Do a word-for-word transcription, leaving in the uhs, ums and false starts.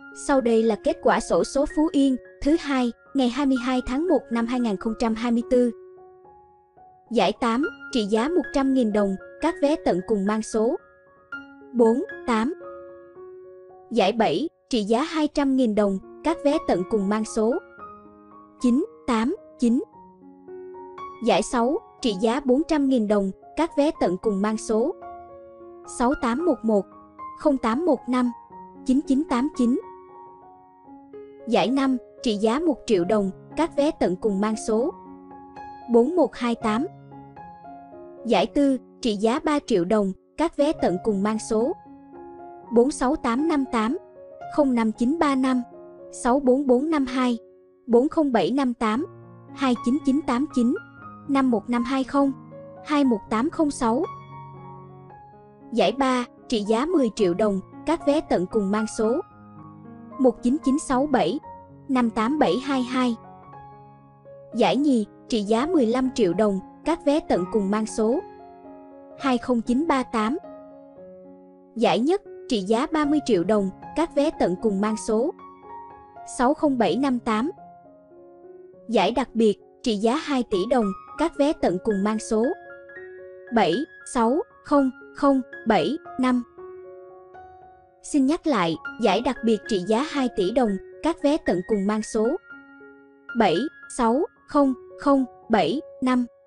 Sau đây là kết quả xổ số Phú Yên thứ hai, ngày hai mươi hai tháng một năm hai nghìn không trăm hai mươi tư. Giải tám, trị giá một trăm nghìn đồng, các vé tận cùng mang số bốn, tám. Giải bảy, trị giá hai trăm nghìn đồng, các vé tận cùng mang số chín, tám, chín. Giải sáu, trị giá bốn trăm nghìn đồng, các vé tận cùng mang số sáu tám một một, không tám một năm, chín chín tám chín. Giải năm, trị giá một triệu đồng, các vé tận cùng mang số bốn một hai tám. Giải tư, trị giá ba triệu đồng, các vé tận cùng mang số bốn sáu tám năm tám, không năm chín ba năm, sáu bốn bốn năm hai, bốn không bảy năm tám, hai chín chín tám chín, năm một năm hai không, hai một tám không sáu. Giải ba, trị giá mười triệu đồng, các vé tận cùng mang số một chín chín sáu bảy, năm tám bảy hai hai. Giải nhì, trị giá mười lăm triệu đồng, các vé tận cùng mang số hai không chín ba tám. Giải nhất, trị giá ba mươi triệu đồng, các vé tận cùng mang số sáu không bảy năm tám. Giải đặc biệt, trị giá hai tỷ đồng, các vé tận cùng mang số bảy sáu không không bảy năm. Xin nhắc lại, giải đặc biệt trị giá hai tỷ đồng, các vé tận cùng mang số bảy sáu không không bảy năm.